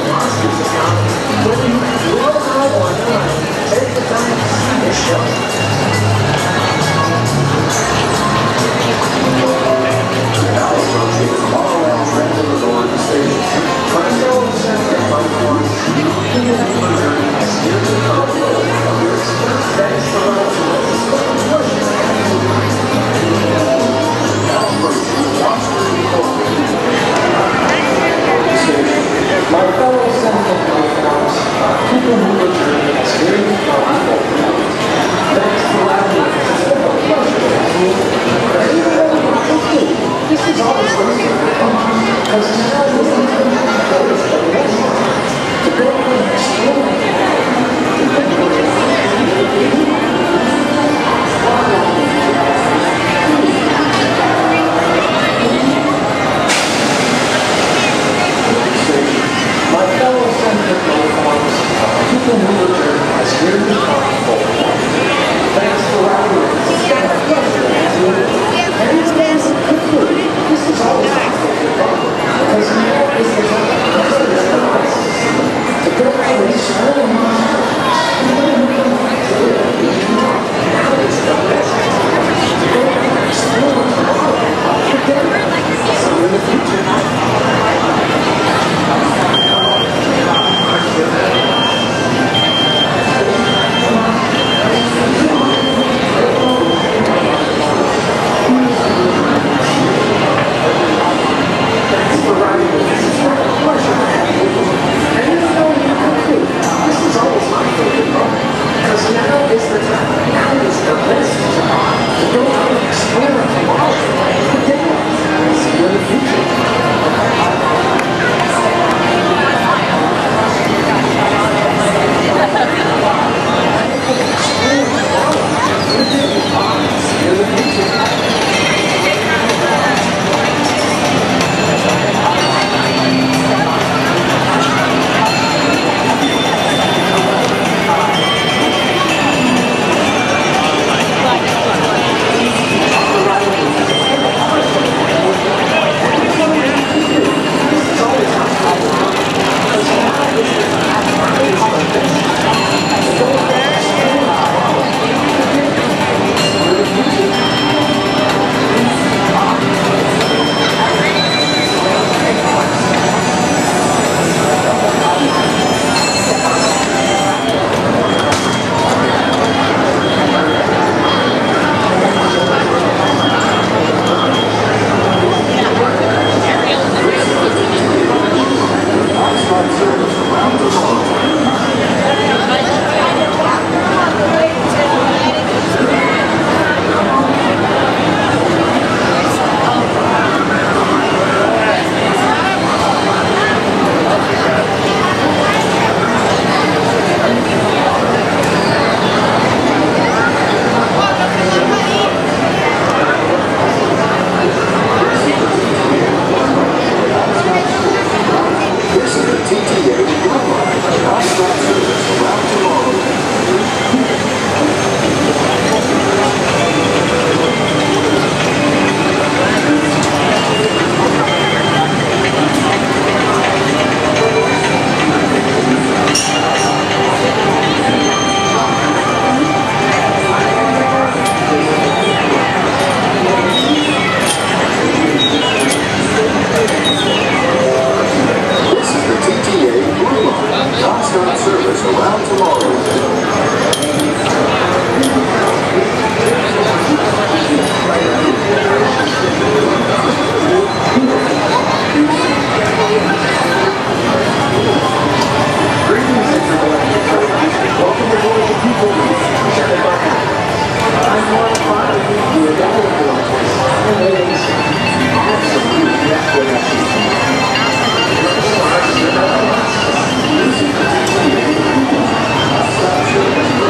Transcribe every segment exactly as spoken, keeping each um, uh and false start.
Stop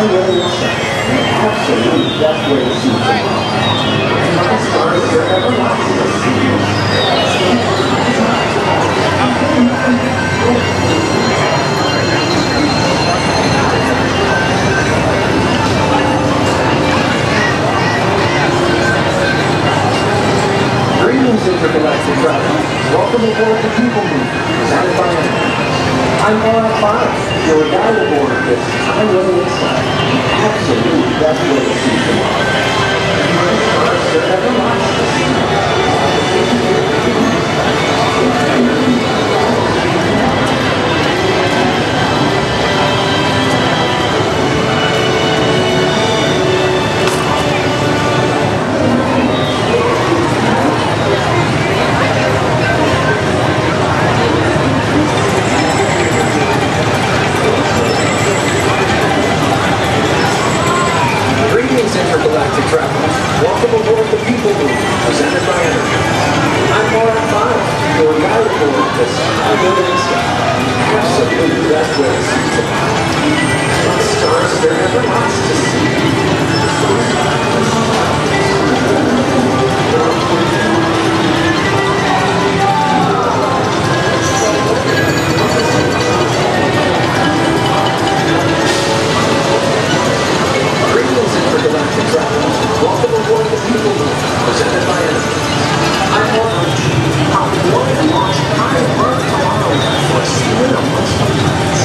really want that. Absolutely, that's where the seeds are. My stars, they're everlasting. Greetings, intergalactic travelers. Welcome aboard the People Movement, presented by Energy. I'm Walt, your guide aboard this time-limited flight. Absolutely, that's where the seats are. My stars, they're everlasting. Intergalactic travelers, welcome aboard the People Movement, presented by Energy. I'm Walt, your guide aboard this time-limited flight. Absolutely, that's where the seats are. My stars, they're everlasting. Greetings, intergalactic travelers. Welcome aboard the People Movement, presented by Energy. I'm Walt. I'm one and launch high above Tomorrowland for a spin amongst the planets.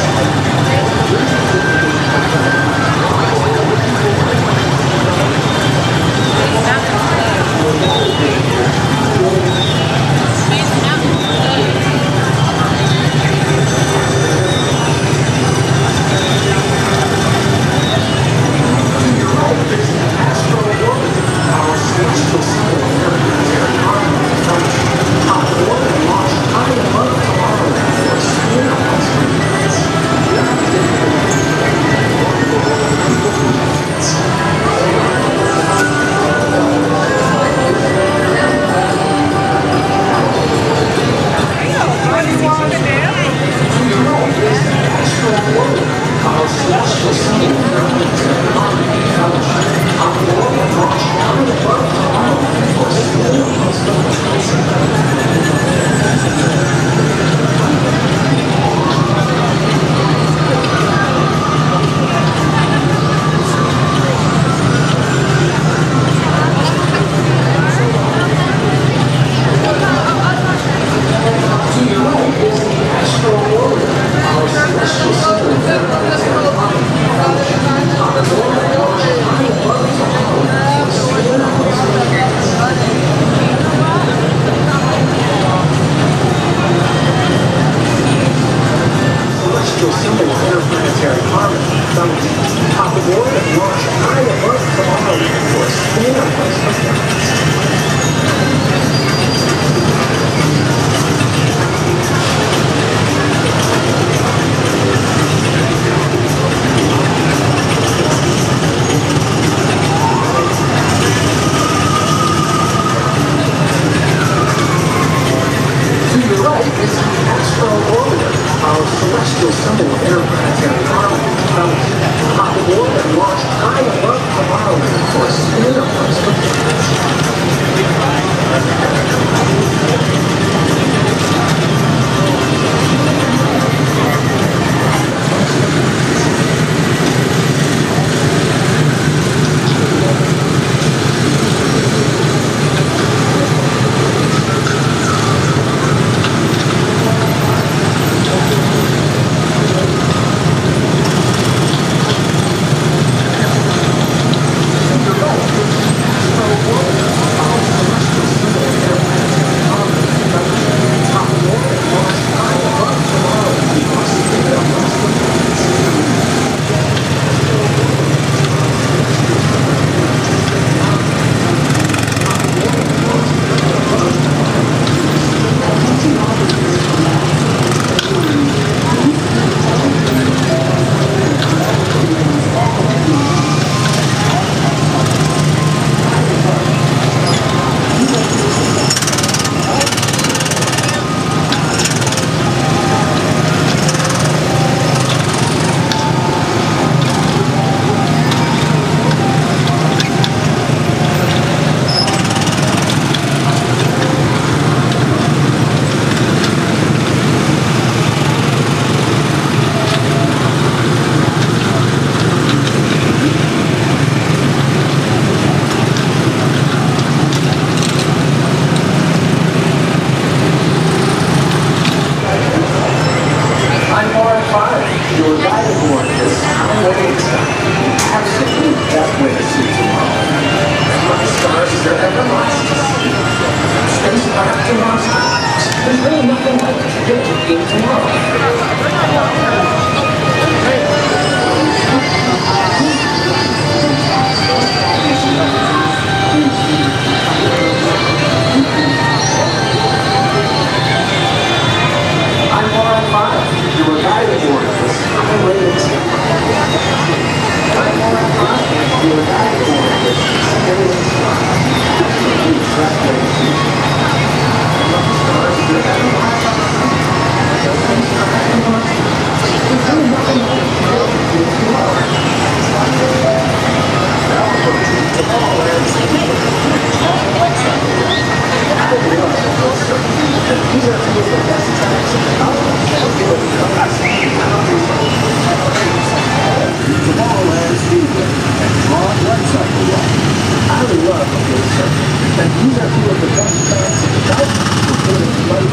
were guided aboard this highway express. Absolute best way to see tomorrow. My stars are everlasting. Spacecraft to monster. There's really nothing like it to get in tomorrow. I'm Walt. You were guided aboard this highway express. I'm Walt. You were guided aboard this highway express. Absolute best way to see my stars are everlasting. There's really nothing like it to get in tomorrow. Now approaching Tomorrowland. I love this circuit. And these are two of the best tracks in the Tomorrowland Speedway and Tron Light Cycle Run. I love this circuit. And these are two of the best tracks in the Tomorrowland.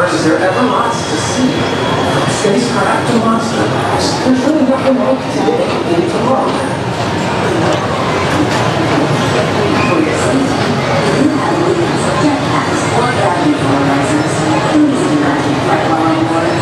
stars, is there ever lots to see? From spacecraft to monster mass, there's really nothing like today in Tomorrowland. For your safety, if you have leaks, jetpacks, or gravity polarizers, please do not take flight while on board.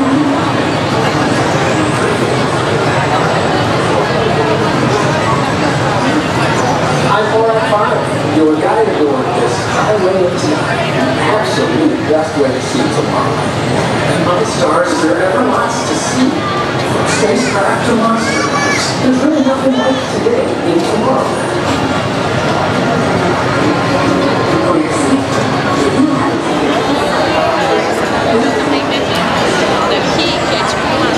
I'm Walt, your guide aboard this highway of time. Absolutely best way to see Tomorrowland. And my stars, is there ever lots to see? From spacecraft to monster mass, there's really nothing like today in Tomorrowland. For your safety, if you have Daqui, que é tipo uma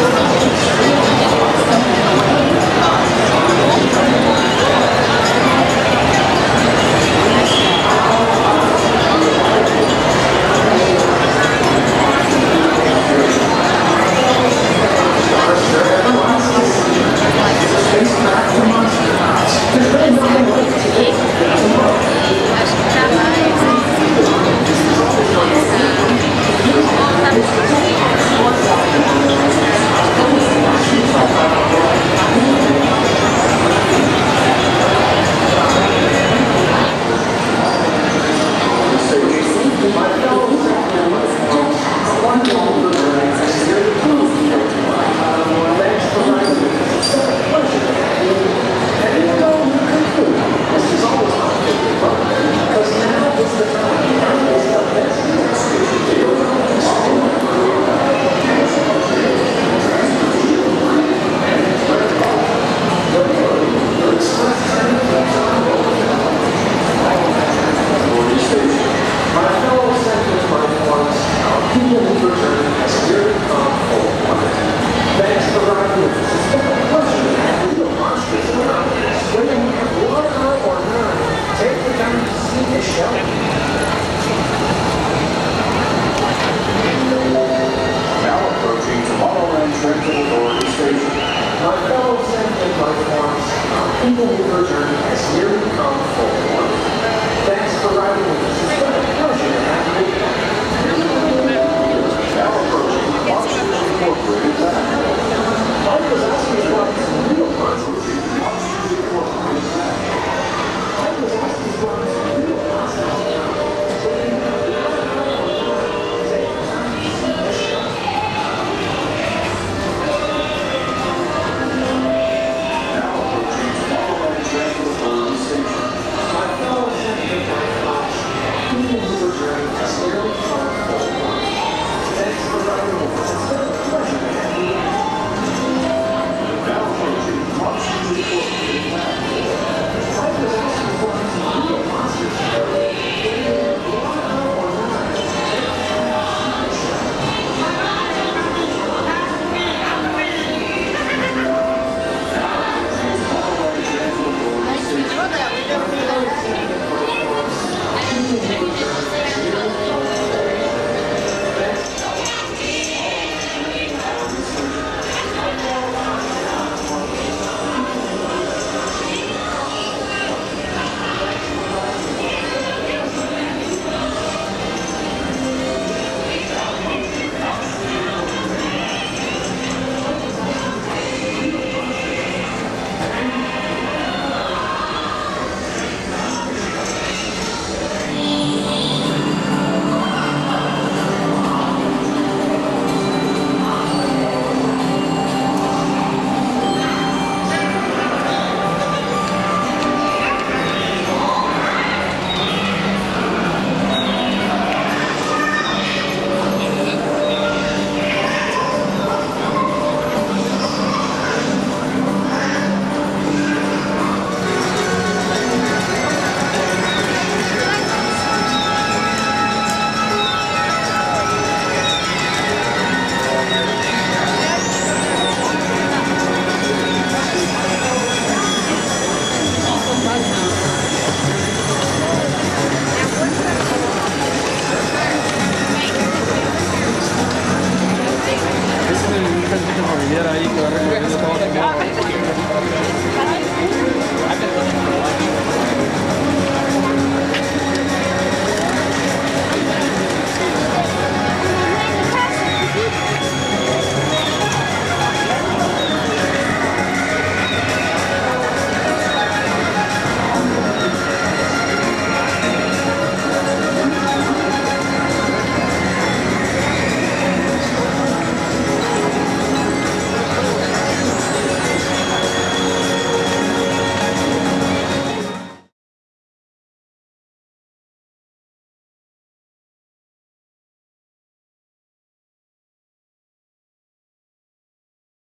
ahí que va recorriendo todo